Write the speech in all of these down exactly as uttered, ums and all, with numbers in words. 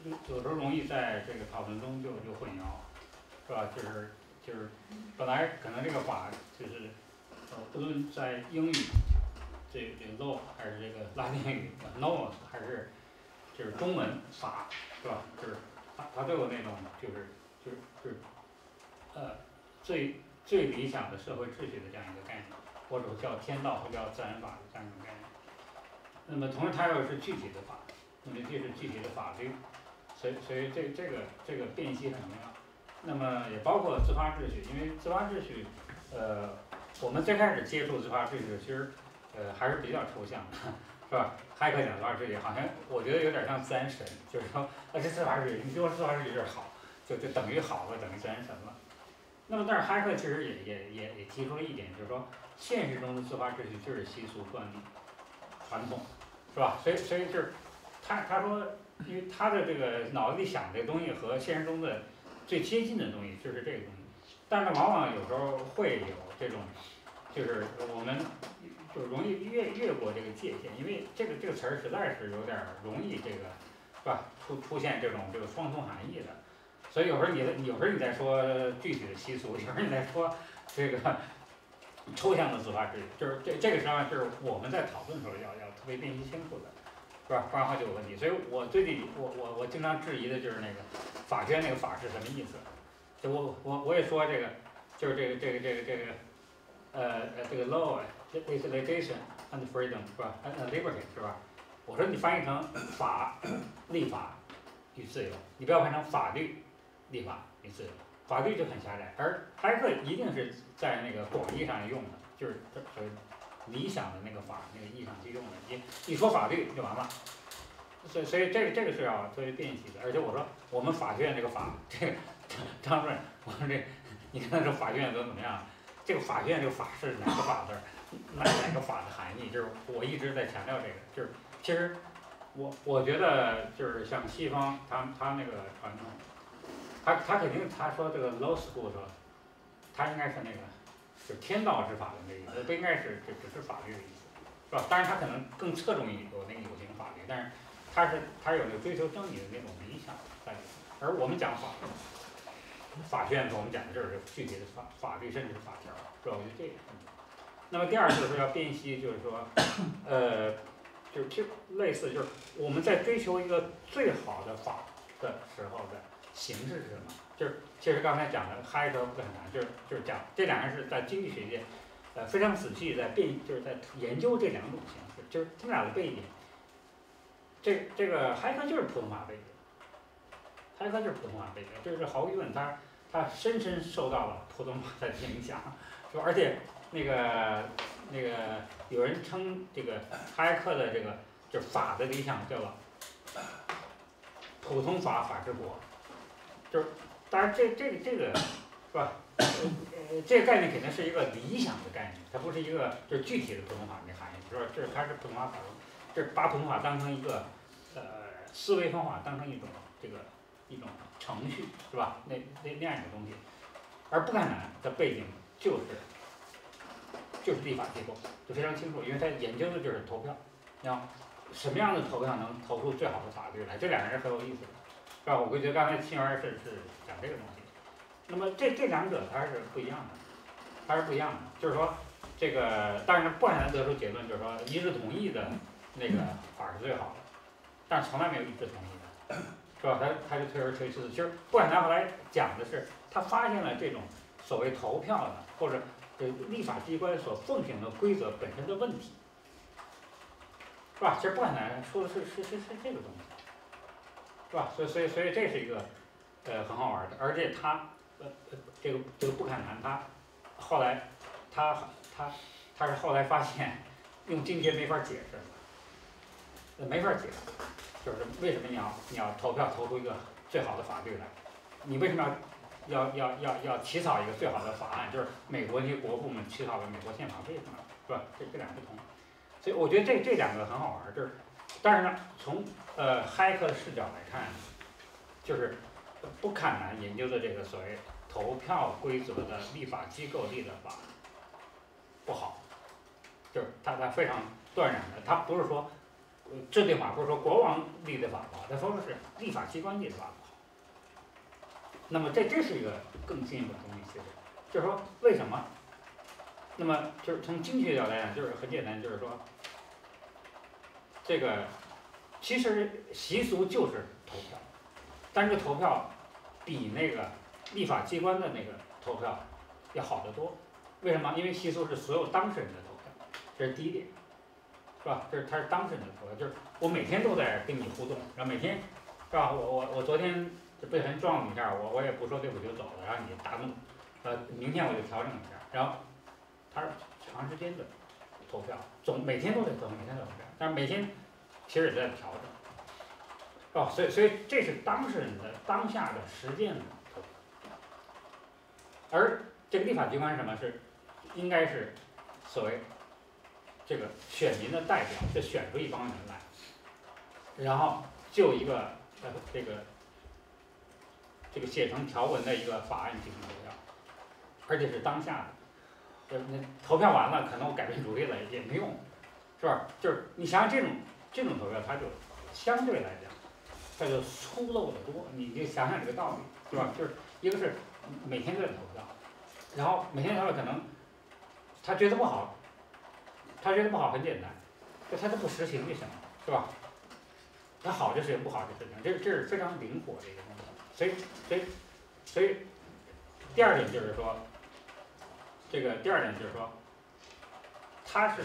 有时候容易在这个讨论中就就混淆，是吧？就是就是本来可能这个法就是呃，不论在英语这这个 law 还是这个拉丁语 norm 还是就是中文法，是吧？就是它它都有那种就是就是就是呃最最理想的社会秩序的这样一个概念，或者叫天道或者叫自然法的这样一个概念。那么同时它又是具体的法，那么这是具体的法律，所以所以这这个这个辨析很重要。那么也包括自发秩序，因为自发秩序，呃，我们最开始接触自发秩序，其实呃还是比较抽象的，是吧？骇客讲自发秩序，好像我觉得有点像自然神，就是说，啊这自发秩序，你对我自发秩序就是好，就就等于好了，等于自然神了。那么但是骇客其实也也也也提出了一点，就是说现实中的自发秩序就是习俗惯例、传统，是吧？所以所以就是他他说，因为他的这个脑子里想这个东西和现实中的最接近的东西就是这个东西，但是往往有时候会有这种，就是我们就容易越越过这个界限，因为这个这个词儿实在是有点容易这个，是吧？出出现这种这个双重含义的，所以有时候你有时候你在说具体的习俗，有时候你在说这个抽象的自发秩序，就是这这个实际上就是我们在讨论的时候要要特别辨析清楚的。是吧？不然的话就有问题。所以我最近我我我经常质疑的就是那个法学那个法是什么意思？就我我我也说这个，就是这个这个这个这个，呃呃这个 law is legislation and freedom 是吧 ？and liberty 是吧？我说你翻译成法、立法与自由，你不要翻成法律、立法与自由。法律就很狭窄，而骇客一定是在那个广义上用的，就是所谓理想的那个法那个意义上去用的，一一说法律就完了，所以所以这个这个是要作为辨析的，而且我说我们法学院这个法，这个张主任，我说这你看这法学院都怎么样？这个法学院这个法是哪个法字儿？哪哪个法的含义？就是我一直在强调这个，就是其实我我觉得就是像西方他他那个传统，他他肯定他说这个 law school 的时候，他应该是那个。就天道之法的那个意思，不应该是只只是法律的意思，是吧？当然他可能更侧重于有那个有形法律，但是他是他有那个追求正义的那种理想在里面。而我们讲法法学院的时候，我们讲的就是具体的法法律，甚至是法条，主要就这个。那么第二就是说要辨析，就是说，呃，就就类似就是我们在追求一个最好的法的时候的形式是什么？就是其实刚才讲的骇客不很难，就是就是讲这两个人是在经济学界，呃非常仔细在辨，就是在研究这两种形式，就是他们俩的背景。这这个骇客就是普通法背景，骇客就是普通法背景，就是毫无疑问他他深深受到了普通法的影响，是吧？而且那个那个有人称这个骇客的这个就是法的理想叫做普通法法治国，就是。当然这，这这个这个是吧？呃，这个概念肯定是一个理想的概念，它不是一个就是具体的普通法的含义，是吧？这是它是普通法法律，就是把普通法当成一个呃思维方法，当成一种这个一种程序，是吧？那那那样一个东西。而不敢南的背景就是就是立法机构，就非常清楚，因为它研究的就是投票，要什么样的投票能投出最好的法律来，这两个人很有意思的。是吧？我觉得刚才清源是是讲这个东西，那么这这两者它是不一样的，它是不一样的。就是说，这个当然不可能得出结论，就是说一致同意的那个法是最好的，但是从来没有一致同意的，是吧？他他就推而推之。其实布坎南后来讲的是，他发现了这种所谓投票的或者这立法机关所奉行的规则本身的问题，是吧？其实布坎南说的是是是是这个东西。是吧？所以所以所以这是一个，呃，很好玩的，而且他，呃呃，这个这个布坎南他，后来，他他他是后来发现，用经济学没法解释，呃，没法解释，就是为什么你要你要投票投出一个最好的法律来，你为什么要要要要要起草一个最好的法案？就是美国那些国部们起草的美国宪法，为什么？是吧？这这两个不同，所以我觉得这这两个很好玩，就是。但是呢，从呃骇客的视角来看，就是布坎南研究的这个所谓投票规则的立法机构立的法不好，就是他他非常断然的，他不是说呃制定法不是说国王立的法不好，他说的是立法机关立的法不好。那么这这是一个更进一步的东西，就是说为什么？那么就是从经济学角度来讲，就是很简单，就是说这个其实习俗就是投票，但是投票比那个立法机关的那个投票要好得多。为什么？因为习俗是所有当事人的投票，这是第一点，是吧？这是他是当事人的投票，就是我每天都在跟你互动，然后每天是吧？我我我昨天被人撞了一下，我我也不说对不起就走了，然后你大怒，呃，明天我就调整一下，然后他是长时间的投票，总每天都在投，每天都在投票，但是每天其实也在调整，是吧？所以所以这是当事人的当下的实践的投票，而这个立法机关是什么？是应该是所谓这个选民的代表，就选出一帮人来，然后就一个呃这个这个写成条文的一个法案进行投票，而且是当下的，呃那投票完了可能我改变主意了也没用，是吧？就是你想想这种这种投票，它就相对来讲，它就粗陋得多。你就想想这个道理，是吧？就是一个是每天都在投票，然后每天投票可能他觉得不好，他觉得不好很简单，就他都不实行就行了，是吧？他好就实行，不好就实行，这这是非常灵活的一个东西。所以所以所以第二点就是说，这个第二点就是说，他是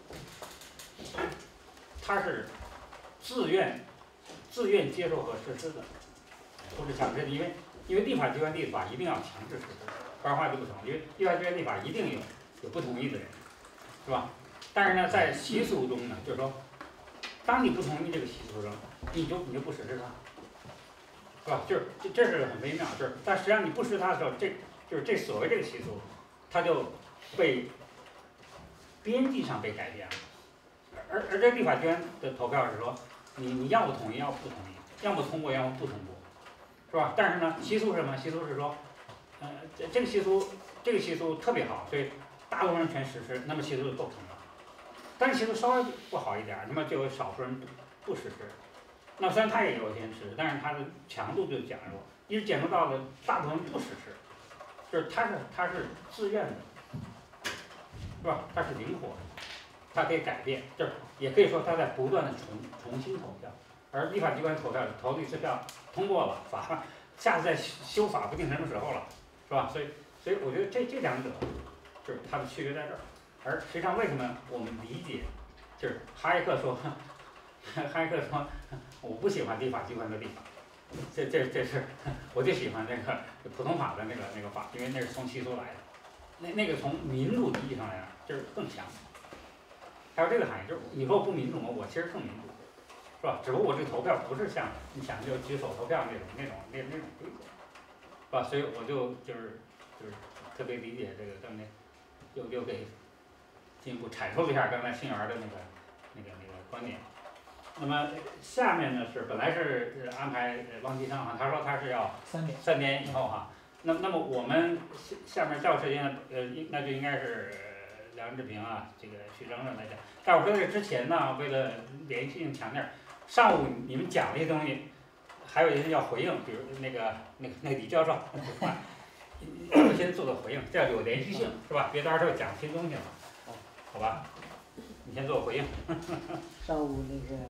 他是自愿自愿接受和实施的，不是强制的，因为因为立法机关立法一定要强制实施，不然的话就不成，因为立法机关立法一定有有不同意的人，是吧？但是呢，在习俗中呢，就是说，当你不同意这个习俗中，你就你就不实施它，是吧？就是这这是很微妙，就是但实际上你不实施它的时候，这就是这所谓这个习俗，它就被边际上被改变了。而而这立法机关的投票是说，你你要不同意，要不同意，要么通过，要么不通过，是吧？但是呢，习俗是什么？习俗是说，呃，这这个习俗这个习俗特别好，所以大部分人全实施，那么习俗就构成了。但是习俗稍微不好一点，那么就有少数人不实施。那虽然他也有些人实施，但是他的强度就减弱，一直减弱到了大部分人不实施，就是他是他是自愿的，是吧？他是灵活的，他可以改变，就是也可以说他在不断的重重新投票。而立法机关投票投了一次票通过了，法下次再修法不定什么时候了，是吧？所以所以我觉得这这两者就是它的区别在这儿。而实际上为什么我们理解，就是哈耶克说，哈耶克说我不喜欢立法机关的立法，这这这是我就喜欢那个普通法的那个那个法，因为那是从习俗来的，那那个从民主的意义上来讲就是更强。还有这个含义，就是你说我不民主吗？我其实更民主，是吧？只不过我这个投票不是像你想就举手投票那种那种那那种规则，是吧？所以我就就是就是特别理解这个刚才又又给进一步阐述了一下刚才新源的那个那个那个观点。那么下面呢是本来是安排汪吉生哈，他说他是要三点三点以后哈。那那么我们下下面照时间呢，呃，那就应该是梁志平啊，这个徐峥峥来讲。但我说这之前呢，为了连续性强调，上午你们讲这些东西，还有人要回应，比如那个那个那个李教授，我先做个回应，这样有连续性是吧？别到时候讲新东西了，好吧？你先做个回应。 上午那个。